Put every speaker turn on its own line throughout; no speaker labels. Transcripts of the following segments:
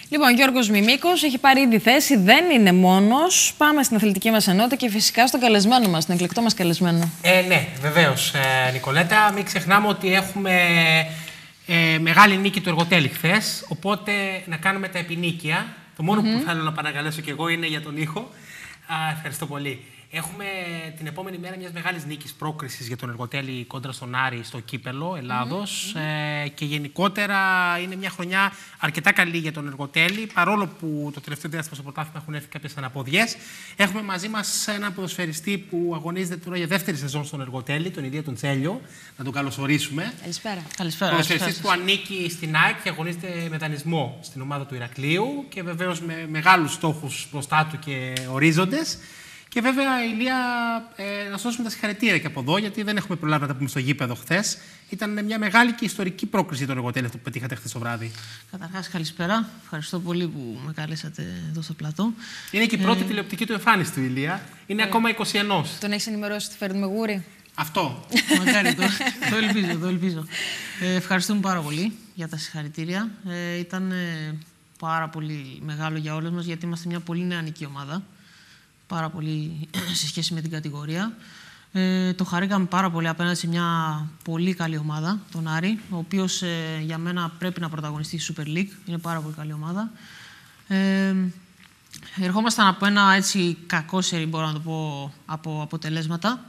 Λοιπόν, Γιώργος Μιμίκος έχει πάρει ήδη θέση, δεν είναι μόνος. Πάμε στην αθλητική μας ενότητα και φυσικά στον καλεσμένο μας, τον εκλεκτό μας καλεσμένο.
Ναι, βεβαίως, Νικολέτα. Μην ξεχνάμε ότι έχουμε μεγάλη νίκη του Εργοτέλη χθες, οπότε να κάνουμε τα επινίκια. Το μόνο που θέλω να παρακαλέσω κι εγώ είναι για τον ήχο. Ευχαριστώ πολύ. Έχουμε την επόμενη μέρα μιας μεγάλης νίκης πρόκρισης για τον Εργοτέλη κόντρα στον Άρη στο κύπελο Ελλάδος. Και γενικότερα είναι μια χρονιά αρκετά καλή για τον Εργοτέλη, παρόλο που το τελευταίο διάστημα στο πρωτάθλημα έχουν έρθει κάποιες αναποδιές. Έχουμε μαζί μας έναν ποδοσφαιριστή που αγωνίζεται τώρα για δεύτερη σεζόν στον Εργοτέλη, τον Ηλία τον Τσέλιο. Να τον καλωσορίσουμε.
Καλησπέρα.
Ποδοσφαιριστής που ανήκει στην ΑΕΚ και αγωνίζεται με δανεισμό στην ομάδα του Ηρακλείου και βεβαίως με μεγάλους στόχους μπροστά του και ορίζοντες. Και βέβαια, Ηλία, να σου δώσουμε τα συγχαρητήρια και από εδώ, γιατί δεν έχουμε προλάβει να τα πούμε στο γήπεδο χθες. Ήταν μια μεγάλη και ιστορική πρόκριση των Εργοτέλη που πετύχατε χθες το βράδυ.
Καταρχάς, καλησπέρα. Ευχαριστώ πολύ που με καλέσατε εδώ στο πλατό.
Είναι και η πρώτη τηλεοπτική του εμφάνιση του Ηλία. Είναι ακόμα 21.
Τον έχεις ενημερώσει ότι φέρνουμε γούρι?
Αυτό.
Μακάρι, το ελπίζω. Ευχαριστούμε πάρα πολύ για τα συγχαρητήρια. Ήταν πάρα πολύ μεγάλο για όλους μας, γιατί είμαστε μια πολύ νεανική ομάδα. Πάρα πολύ σε σχέση με την κατηγορία. Το χαρήκαμε πάρα πολύ απέναντι σε μια πολύ καλή ομάδα, τον Άρη, ο οποίος για μένα πρέπει να πρωταγωνιστεί στη Super League. Είναι πάρα πολύ καλή ομάδα. Ερχόμασταν από ένα έτσι κακό σερί, μπορώ να το πω, από αποτελέσματα.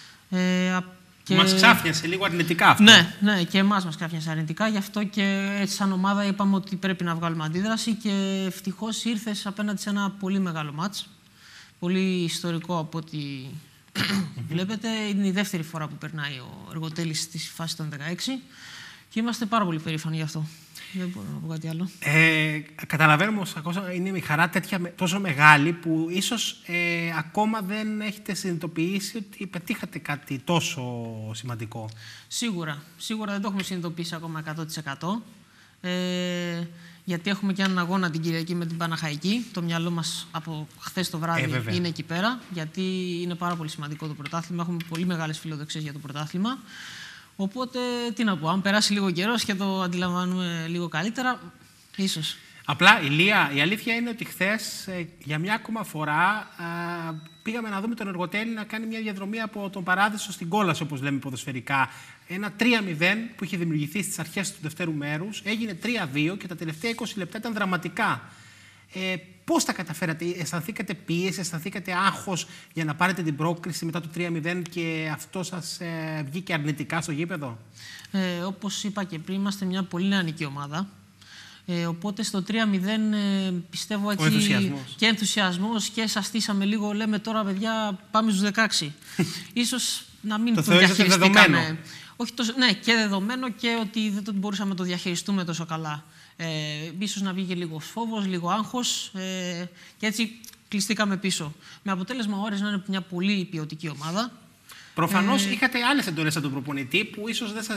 Και... Μας ξάφνιασε λίγο αρνητικά αυτό.
Ναι, και εμάς μας ξάφνιασε αρνητικά. Γι' αυτό και έτσι σαν ομάδα είπαμε ότι πρέπει να βγάλουμε αντίδραση και ευτυχώς ήρθες απέναντι σε ένα πολύ μεγάλο μάτς. Πολύ ιστορικό από ό,τι βλέπετε. Είναι η δεύτερη φορά που περνάει ο Εργοτέλης στη φάση των 16 και είμαστε πάρα πολύ περήφανοι γι' αυτό. Δεν μπορώ να πω κάτι άλλο.
Καταλαβαίνουμε όμως είναι η χαρά τόσο μεγάλη που ίσως ακόμα δεν έχετε συνειδητοποιήσει ότι πετύχατε κάτι τόσο σημαντικό.
Σίγουρα δεν το έχουμε συνειδητοποιήσει ακόμα 100%. Γιατί έχουμε και έναν αγώνα την Κυριακή με την Παναχαϊκή. Το μυαλό μας από χθες το βράδυ είναι εκεί πέρα, γιατί είναι πάρα πολύ σημαντικό το πρωτάθλημα. Έχουμε πολύ μεγάλες φιλοδοξίες για το πρωτάθλημα. Οπότε, τι να πω, αν περάσει λίγο καιρός και το αντιλαμβάνουμε λίγο καλύτερα, ίσως.
Απλά, Ηλία, η αλήθεια είναι ότι χθες για μια ακόμα φορά πήγαμε να δούμε τον Εργοτέλη να κάνει μια διαδρομή από τον Παράδεισο στην Κόλαση, όπως λέμε ποδοσφαιρικά. Ένα 3-0 που είχε δημιουργηθεί στις αρχές του δευτέρου μέρους, έγινε 3-2 και τα τελευταία 20 λεπτά ήταν δραματικά. Πώς τα καταφέρατε, αισθανθήκατε πίεση, αισθανθήκατε άγχος για να πάρετε την πρόκριση μετά το 3-0 και αυτό σας βγήκε αρνητικά στο γήπεδο?
Όπως είπα και πριν, είμαστε μια πολύ νεανική ομάδα. Οπότε στο 3-0 πιστεύω έτσι και ενθουσιασμός και σας στήσαμε λίγο, λέμε τώρα παιδιά πάμε στους 16. Ίσως να μην το διαχειριστήκαμε. Όχι τόσο, ναι, και δεδομένο και ότι δεν μπορούσαμε να το διαχειριστούμε τόσο καλά. Ίσως να βγήκε λίγο φόβος, λίγο άγχος και έτσι κλειστήκαμε πίσω. Με αποτέλεσμα ο Άρης να είναι μια πολύ ποιοτική ομάδα.
Προφανώς είχατε άλλες εντολές από τον προπονητή που ίσως δεν σας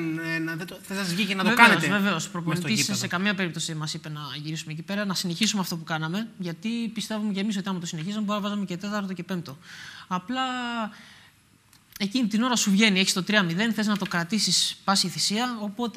βγήκε να το κάνετε.
Βεβαίως. Ο προπονητής σε καμία περίπτωση μας είπε να γυρίσουμε εκεί πέρα, να συνεχίσουμε αυτό που κάναμε. Γιατί πιστεύουμε και εμείς ότι άμα το συνεχίζαμε, μπορεί να βάζαμε και τέταρτο και πέμπτο. Απλά εκείνη την ώρα σου βγαίνει, έχεις το 3-0, θες να το κρατήσεις πάση θυσία. Οπότε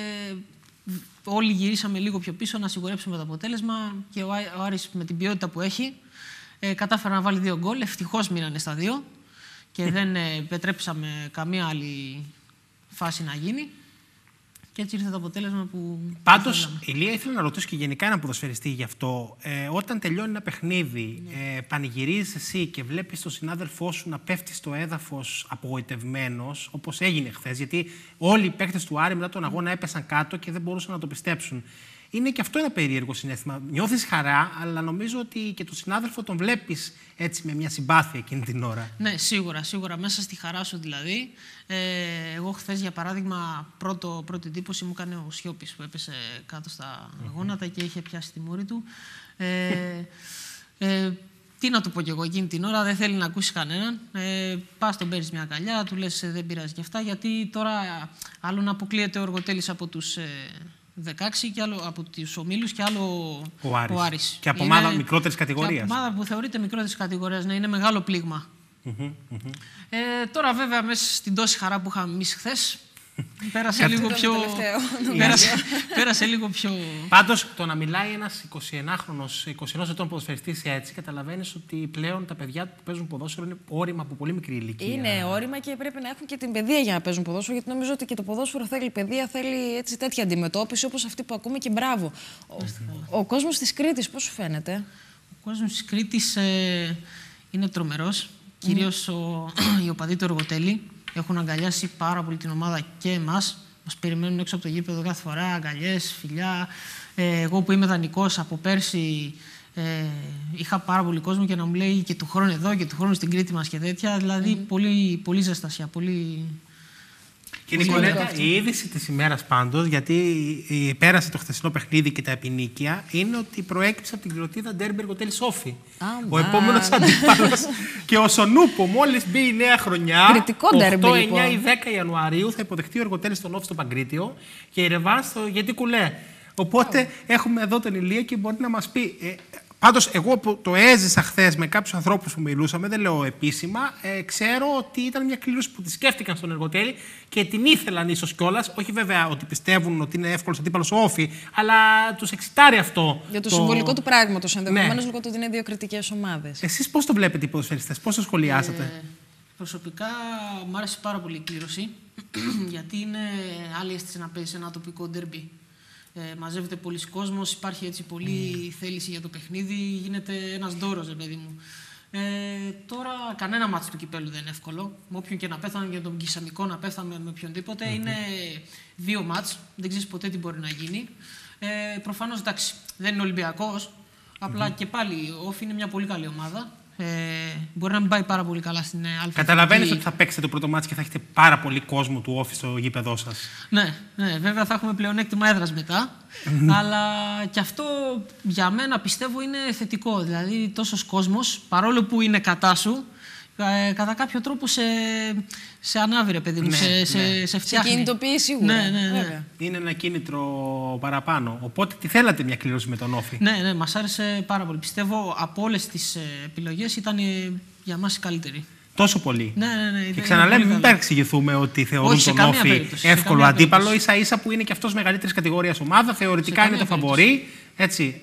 όλοι γυρίσαμε λίγο πιο πίσω να σιγουρέψουμε το αποτέλεσμα και ο Άρης με την ποιότητα που έχει κατάφερε να βάλει 2 γκολ. Ευτυχώς μείνανε στα 2. Και δεν επιτρέψαμε καμία άλλη φάση να γίνει. Και έτσι ήρθε το αποτέλεσμα που.
Πάντως, Ηλία, ήθελα να ρωτήσω και γενικά έναν ποδοσφαιριστή γι' αυτό. Όταν τελειώνει ένα παιχνίδι, πανηγυρίζεις εσύ και βλέπεις τον συνάδελφό σου να πέφτει στο έδαφος απογοητευμένος, όπως έγινε χθες, γιατί όλοι οι παίκτες του Άρη μετά τον αγώνα έπεσαν κάτω και δεν μπορούσαν να το πιστέψουν. Είναι και αυτό ένα περίεργο συναίσθημα. Νιώθεις χαρά, αλλά νομίζω ότι και τον συνάδελφο τον βλέπεις έτσι με μια συμπάθεια εκείνη την ώρα.
Ναι, σίγουρα. Μέσα στη χαρά σου δηλαδή. Εγώ χθες, για παράδειγμα, πρώτη εντύπωση μου έκανε ο Σιώπης που έπεσε κάτω στα γόνατα και είχε πιάσει τη μούρη του. Τι να του πω κι εγώ εκείνη την ώρα, δεν θέλει να ακούσει κανέναν. Πας, τον παίρνεις μια αγκαλιά, του λες δεν πειράζει κι αυτά, γιατί τώρα άλλο να αποκλείεται ο Εργοτέλης από τους 16 και άλλο από τους ομίλους και άλλο ο Άρης.
Και από ομάδα μικρότερης κατηγορίας.
Από ομάδα που θεωρείται μικρότερης κατηγορίας, ναι, είναι μεγάλο πλήγμα. Τώρα βέβαια μέσα στην τόση χαρά που είχαμε εμείς χθες, Πέρασε λίγο πιο. Πέρασε λίγο πιο.
Πάντως, το να μιλάει ένας 21χρονος, 21 ετών ποδοσφαιριστής έτσι, καταλαβαίνεις ότι πλέον τα παιδιά που παίζουν ποδόσφαιρο είναι όρημα από πολύ μικρή ηλικία.
Είναι όρημα και πρέπει να έχουν και την παιδεία για να παίζουν ποδόσφαιρο, γιατί νομίζω ότι και το ποδόσφαιρο θέλει παιδεία, θέλει έτσι, τέτοια αντιμετώπιση όπως αυτή που ακούμε και μπράβο. Ο κόσμος της Κρήτης, πώς σου φαίνεται?
Ο κόσμος της Κρήτης είναι τρομερός. Κυρίως οι οπαδοί του Εργοτέλη έχουν αγκαλιάσει πάρα πολύ την ομάδα και εμάς. Μας περιμένουν έξω από το γήπεδο κάθε φορά, αγκαλιές, φιλιά. Εγώ που είμαι δανεικός από πέρσι είχα πάρα πολύ κόσμο και να μου λέει και του χρόνου εδώ και του χρόνου στην Κρήτη μας και τέτοια. Δηλαδή πολύ, πολύ ζεστασιά, πολύ.
Και Νικολέτα, η είδηση της ημέρας πάντως, γιατί πέρασε το χθεσινό παιχνίδι και τα επινίκια, είναι ότι προέκυψε από την κλωτίδα ντέρμπι Εργοτέλη Σόφι. Ο επόμενος αντίπαλος και ο Σονούπο, μόλις μπει η νέα χρονιά, 8, 9 ή 10 Ιανουαρίου, θα υποδεχτεί ο Εργοτέλης στον Όφη στο Παγκρίτιο και η Ρεβάν στο Γιατί Κουλέ. Οπότε έχουμε εδώ τον Ηλία και μπορεί να μας πει. Πάντως, εγώ που το έζησα χθες με κάποιους ανθρώπους που μιλούσαμε, δεν λέω επίσημα, ξέρω ότι ήταν μια κλήρωση που τη σκέφτηκαν στον Εργοτέλη και την ήθελαν ίσως κιόλας. Όχι βέβαια ότι πιστεύουν ότι είναι εύκολος αντίπαλος ο Όφη, αλλά τους εξητάρει αυτό.
Για το συμβολικό του πράγματος, ενδεχομένως λόγω του ότι είναι δύο κριτικές ομάδες.
Εσείς πώς το βλέπετε οι ποδοσφαιριστές, πώς το σχολιάσατε?
Προσωπικά μου άρεσε πάρα πολύ η κλήρωση, γιατί είναι άλλη αίσθηση να παίζει ένα τοπικό ντερμπι. Μαζεύεται πολλοί κόσμος, υπάρχει έτσι πολλή θέληση για το παιχνίδι, γίνεται ένας δώρος, παιδί μου. Τώρα κανένα μάτς του κυπέλου δεν είναι εύκολο. Με όποιον και να πέθανε, για τον Κισαμικό να πέθαμε με οποιονδήποτε. Είναι δύο μάτς, δεν ξέρεις ποτέ τι μπορεί να γίνει. Προφανώς εντάξει, δεν είναι Ολυμπιακός. Απλά και πάλι ο Όφη είναι μια πολύ καλή ομάδα. Μπορεί να μην πάει πάρα πολύ καλά στην Αλφα.
Καταλαβαίνεις ότι θα παίξετε το πρώτο μάτς και θα έχετε πάρα πολύ κόσμο του Όφη στο γήπεδό σας.
Ναι, βέβαια θα έχουμε πλεονέκτημα έδρας μετά. Αλλά και αυτό για μένα πιστεύω είναι θετικό. Δηλαδή τόσος κόσμος, παρόλο που είναι κατά σου, κατά κάποιο τρόπο σε ανάβηρε, παιδί μου, σε φτιάχνει.
Σε κινητοποιεί σίγουρα.
Ναι.
Είναι ένα κίνητρο παραπάνω. Οπότε τι θέλατε μια κλήρωση με τον Όφη?
Ναι, μας άρεσε πάρα πολύ. Πιστεύω από όλες τις επιλογές ήταν για μας η καλύτερη.
Τόσο πολύ.
Ναι.
Και ξαναλέμε, μην παρεξηγηθούμε ότι θεωρούν τον Όφη εύκολο αντίπαλο. Ίσα-ίσα που είναι και αυτός μεγαλύτερης κατηγορίας ομάδα. Θεωρητικά είναι το φαβορί. Έτσι.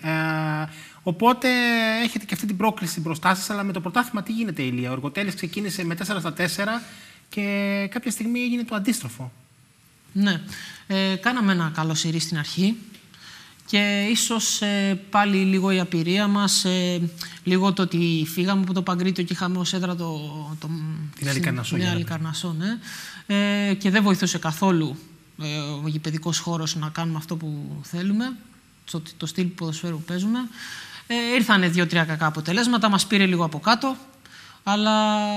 Οπότε έχετε και αυτή την πρόκληση μπροστά σας, αλλά με το πρωτάθλημα τι γίνεται, Ηλία? Ο Εργοτέλης ξεκίνησε με 4-4 και κάποια στιγμή έγινε το αντίστροφο.
Ναι. Κάναμε ένα καλό σερί στην αρχή και ίσως πάλι λίγο η απειρία μας, λίγο το ότι φύγαμε από το Παγκρίτιο και είχαμε ως έδρα
την Αλικαρνασσό.
Ναι. Και δεν βοηθούσε καθόλου ο γηπεδικός χώρος να κάνουμε αυτό που θέλουμε, το στυλ ποδοσφαίρου που παίζουμε. Ήρθανε 2-3 κακά αποτελέσματα, μας πήρε λίγο από κάτω, αλλά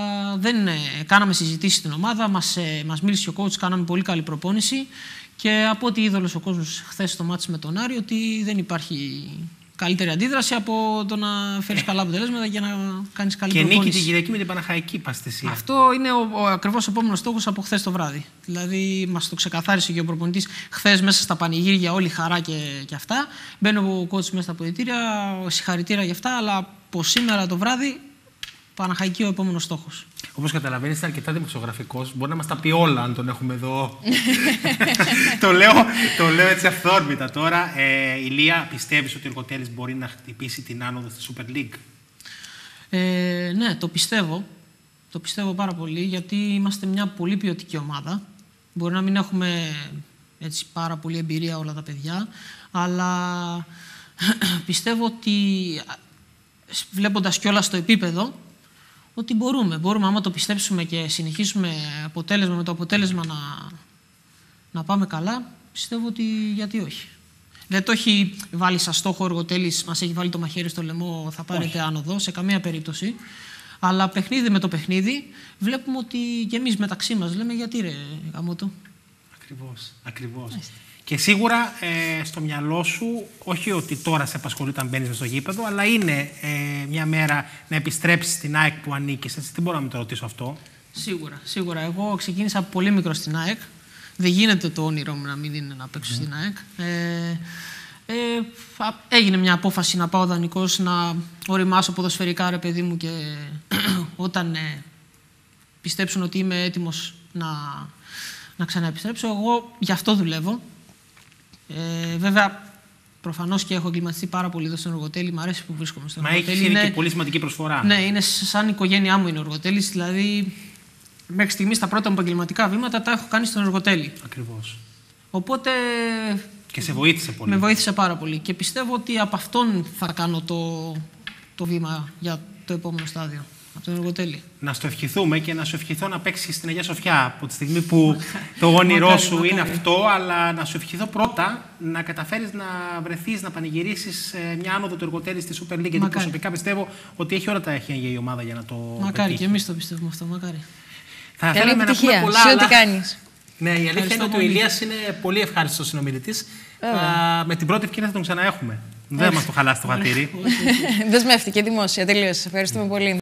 κάναμε συζητήσεις στην ομάδα, μας μίλησε ο coach, κάναμε πολύ καλή προπόνηση και από ό,τι είδε όλος ο κόσμος χθες στο μάτς με τον Άρη, ότι δεν υπάρχει καλύτερη αντίδραση από το να φέρεις καλά αποτελέσματα και να κάνεις καλή προπόνηση.
Και νίκη την Κυριακή με την Παναχαϊκή Παστεσία.
Αυτό είναι ακριβώς ο επόμενος στόχος από χθες το βράδυ. Δηλαδή, μας το ξεκαθάρισε και ο προπονητής χθες μέσα στα πανηγύρια, όλη χαρά και αυτά. Μπαίνει ο coach μέσα στα αποδυτήρια, συγχαρητήρια για αυτά, αλλά από σήμερα το βράδυ, Παναχαϊκή ο επόμενος στόχος.
Όπως καταλαβαίνεις, είναι αρκετά δημοσιογραφικός. Μπορεί να μας τα πει όλα, αν τον έχουμε εδώ. το λέω έτσι αυθόρμητα τώρα. Ηλία, πιστεύεις ότι ο Εργοτέλης μπορεί να χτυπήσει την άνοδο στη Super League?
Ναι, το πιστεύω. Το πιστεύω πάρα πολύ, γιατί είμαστε μια πολύ ποιοτική ομάδα. Μπορεί να μην έχουμε έτσι πάρα πολύ εμπειρία όλα τα παιδιά, αλλά πιστεύω ότι βλέποντας κιόλας το επίπεδο, ότι μπορούμε. Άμα το πιστέψουμε και συνεχίσουμε με το αποτέλεσμα να πάμε καλά, πιστεύω ότι γιατί όχι. Δεν το έχει βάλει σαν στόχο ο Εργοτέλης, μας έχει βάλει το μαχαίρι στο λαιμό, θα πάρετε άνοδο, σε καμία περίπτωση. Αλλά παιχνίδι με το παιχνίδι, βλέπουμε ότι και εμείς μεταξύ μας λέμε γιατί ρε γαμώτο.
Ακριβώς. Και σίγουρα στο μυαλό σου, όχι ότι τώρα σε απασχολεί όταν μπαίνεις στο γήπεδο, αλλά είναι μια μέρα να επιστρέψεις στην ΑΕΚ που ανήκεις. Έτσι, δεν μπορώ να με το ρωτήσω αυτό.
Σίγουρα. Εγώ ξεκίνησα πολύ μικρό στην ΑΕΚ. Δεν γίνεται το όνειρό μου να μην είναι να παίξω στην ΑΕΚ. Έγινε μια απόφαση να πάω δανεικός, να οριμάσω ποδοσφαιρικά, ρε παιδί μου, και όταν πιστέψουν ότι είμαι έτοιμος να ξαναεπιστρέψω. Εγώ γι' αυτό δουλεύω. Βέβαια, προφανώς και έχω εγκληματιστεί πάρα πολύ εδώ στον Οργοτέλη. Μ' αρέσει που βρίσκομαι στον Οργοτέλη.
Μα έχει και πολύ σημαντική προσφορά.
Ναι, είναι σαν η οικογένειά μου είναι ο Οργοτέλης. Δηλαδή, μέχρι στιγμής τα πρώτα μου επαγγελματικά βήματα τα έχω κάνει στον Οργοτέλη.
Ακριβώς.
Οπότε.
Και σε βοήθησε πολύ.
Με βοήθησε πάρα πολύ. Και πιστεύω ότι από αυτόν θα κάνω το βήμα για το επόμενο στάδιο. Από τον Οργοτέλη.
Να στο ευχηθούμε και να σου ευχηθώ να παίξεις στην Αγία Σοφιά. Από τη στιγμή που το όνειρό σου είναι αυτό, αλλά να σου ευχηθώ πρώτα να καταφέρεις να βρεθείς, να πανηγυρίσεις μια άνοδο του Οργοτέλη στη Super League. Γιατί προσωπικά πιστεύω ότι έχει όλα τα εχέγγυα η ομάδα για να το
μακάρι,
πετύχει.
Και εμείς το πιστεύουμε αυτό. Μακάρι.
Θα θέλαμε να πούμε πολλά.
Σε ό,τι κάνεις.
Ναι, η αλήθεια είναι ότι ο Ηλίας είναι πολύ ευχάριστος συνομιλητής. Με την πρώτη ευκαιρία θα τον ξαναέχουμε. Δεν μας το χαλάσει το χατήρι.
Δεσμεύτηκε δημόσια. Τελείωσε. Ευχαριστούμε πολύ.